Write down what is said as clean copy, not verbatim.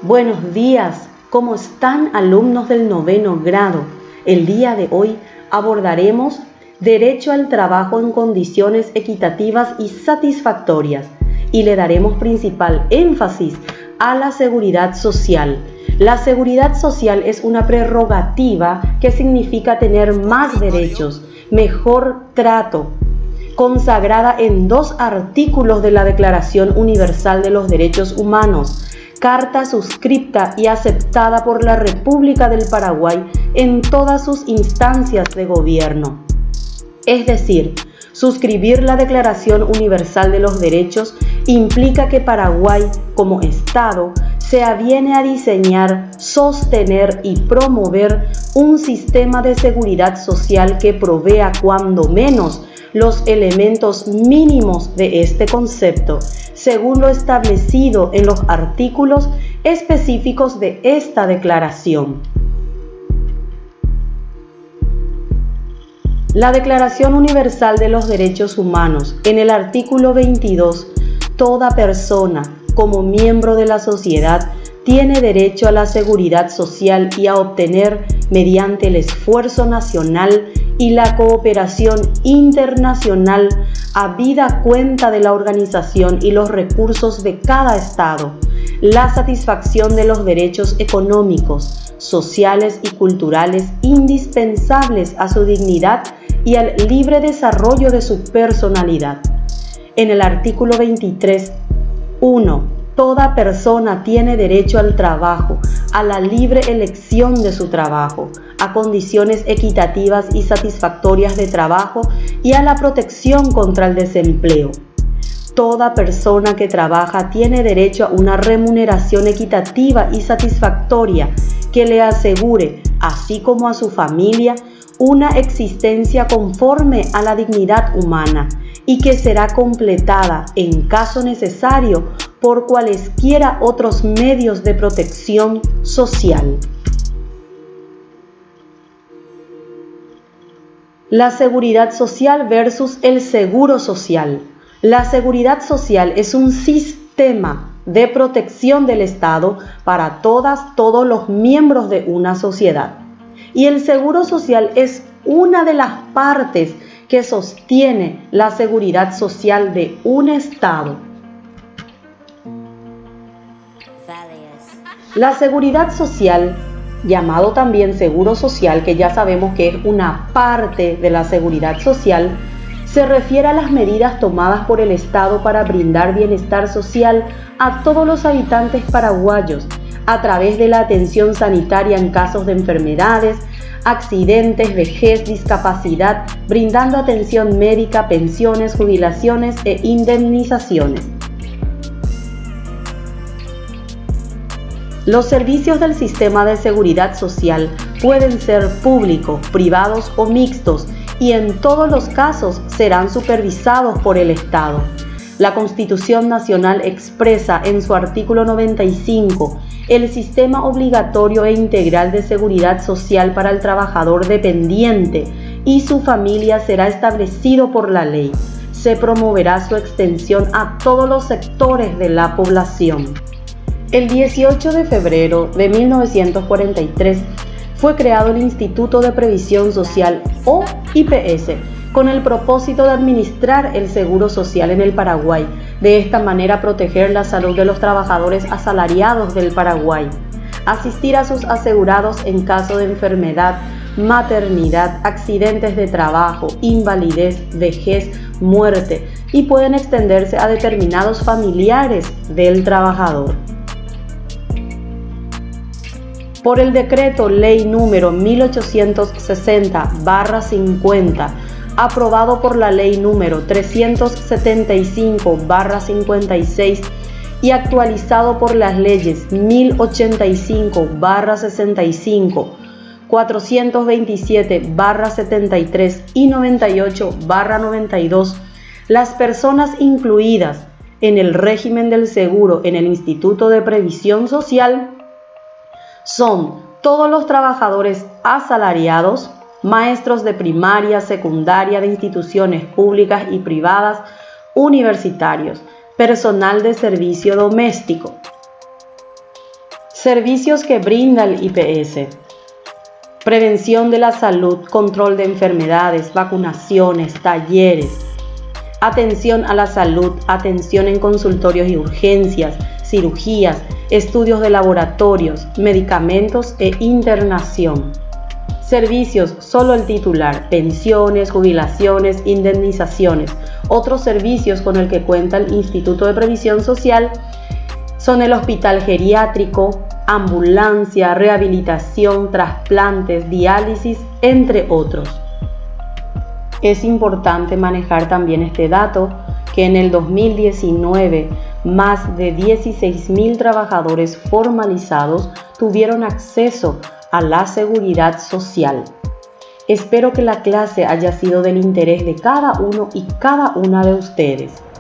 Buenos días, ¿cómo están alumnos del 9º grado? El día de hoy abordaremos derecho al trabajo en condiciones equitativas y satisfactorias y le daremos principal énfasis a la seguridad social. La seguridad social es una prerrogativa que significa tener más derechos, mejor trato, consagrada en 2 artículos de la Declaración Universal de los Derechos Humanos, carta suscripta y aceptada por la República del Paraguay en todas sus instancias de gobierno. Es decir, suscribir la Declaración Universal de los Derechos implica que Paraguay, como Estado, se aviene a diseñar, sostener y promover un sistema de seguridad social que provea cuando menos los elementos mínimos de este concepto, según lo establecido en los artículos específicos de esta declaración. La Declaración Universal de los Derechos Humanos, en el artículo 22, toda persona, como miembro de la sociedad, tiene derecho a la seguridad social y a obtener, mediante el esfuerzo nacional y la cooperación internacional, habida cuenta de la organización y los recursos de cada Estado, la satisfacción de los derechos económicos, sociales y culturales indispensables a su dignidad y al libre desarrollo de su personalidad. En el artículo 23, 1. Toda persona tiene derecho al trabajo, a la libre elección de su trabajo, a condiciones equitativas y satisfactorias de trabajo y a la protección contra el desempleo. Toda persona que trabaja tiene derecho a una remuneración equitativa y satisfactoria que le asegure, así como a su familia, una existencia conforme a la dignidad humana y que será completada, en caso necesario, por cualesquiera otros medios de protección social. La seguridad social versus el seguro social. La seguridad social es un sistema de protección del Estado para todos los miembros de una sociedad. Y el seguro social es una de las partes que sostiene la seguridad social de un Estado. La seguridad social, llamado también seguro social, que ya sabemos que es una parte de la seguridad social, se refiere a las medidas tomadas por el Estado para brindar bienestar social a todos los habitantes paraguayos a través de la atención sanitaria en casos de enfermedades, accidentes, vejez, discapacidad, brindando atención médica, pensiones, jubilaciones e indemnizaciones. Los servicios del sistema de seguridad social pueden ser públicos, privados o mixtos y en todos los casos serán supervisados por el Estado. La Constitución Nacional expresa en su artículo 95 el sistema obligatorio e integral de seguridad social para el trabajador dependiente y su familia será establecido por la ley. Se promoverá su extensión a todos los sectores de la población. El 18 de febrero de 1943 fue creado el Instituto de Previsión Social o IPS con el propósito de administrar el seguro social en el Paraguay, de esta manera proteger la salud de los trabajadores asalariados del Paraguay, asistir a sus asegurados en caso de enfermedad, maternidad, accidentes de trabajo, invalidez, vejez, muerte y pueden extenderse a determinados familiares del trabajador. Por el decreto ley número 1860/50, aprobado por la ley número 375/56 y actualizado por las leyes 1085/65, 427/73 y 98/92, las personas incluidas en el régimen del seguro en el Instituto de Previsión Social son todos los trabajadores asalariados, maestros de primaria, secundaria, de instituciones públicas y privadas, universitarios, personal de servicio doméstico, Servicios que brinda el IPS: prevención de la salud, control de enfermedades, vacunaciones, talleres, atención a la salud, atención en consultorios y urgencias, cirugías, estudios de laboratorios, medicamentos e internación. Servicios, solo el titular: pensiones, jubilaciones, indemnizaciones. Otros servicios con el que cuenta el Instituto de Previsión Social son el hospital geriátrico, ambulancia, rehabilitación, trasplantes, diálisis, entre otros. Es importante manejar también este dato, que en el 2019 más de 16.000 trabajadores formalizados tuvieron acceso a la seguridad social. Espero que la clase haya sido del interés de cada uno y cada una de ustedes.